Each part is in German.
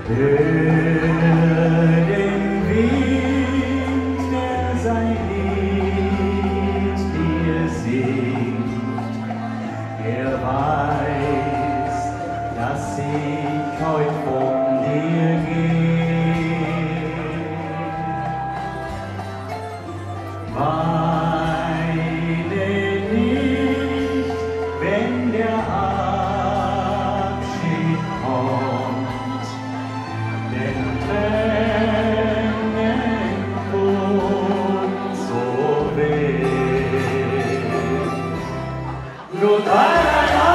Hör den Wind, der sein Lied dir singt. Er weiß, dass ich heut von dir gehe. Weine nicht, wenn der Abschied kommt, denn Tränen tun so weh. Goodbye,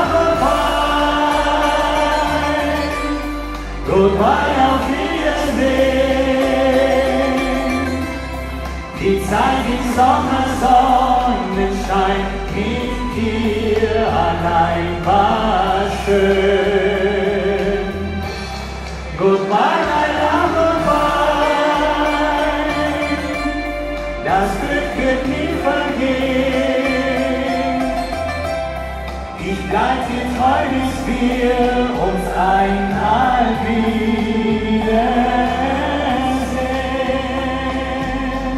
Goodbye, auf Wiedersehen. Die Zeit im Sommersonnenschein mit dir allein war schön. Goodbye, my love, goodbye. Das Glück wird nie vergehen. Ich bleib dir treu, bis wir uns einmal wiedersehen.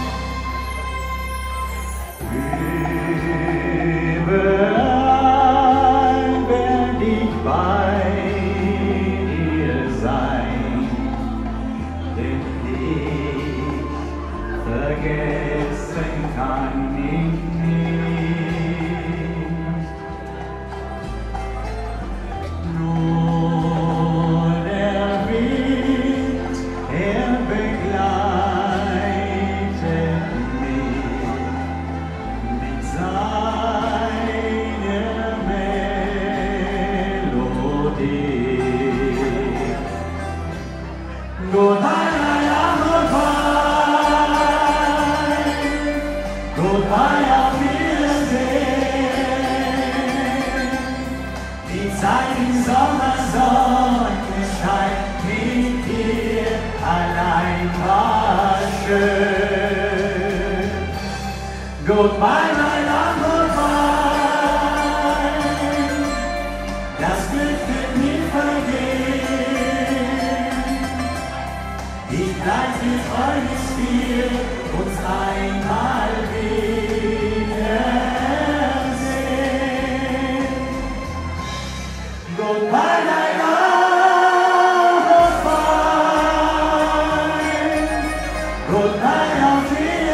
Überall werd ich bei dir sein, denn dich vergessen kann ich nicht. Nur der Wind, er begleitet mich mit seiner Melodie. Goodbye, my love, goodbye. Goodbye, auf Wiedersehen. Die Zeit im Sommersonnenschein mit dir allein war schön. Goodbye, my love, goodbye. Das Glück wird nie vergehen. Ich bleib dir treu, bis wir uns einmal wiedersehen. Goodbye, my love, goodbye. Goodbye, auf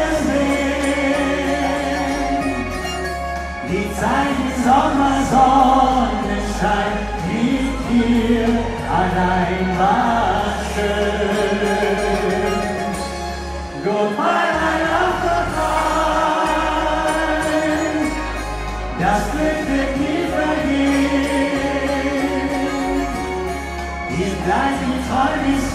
Wiedersehen. Die Zeit im Sommersonnenschein mit dir allein war schön. Goodbye, my love, goodbye. Das Glück wird nie vergehen. Ich bleib dir treu, bis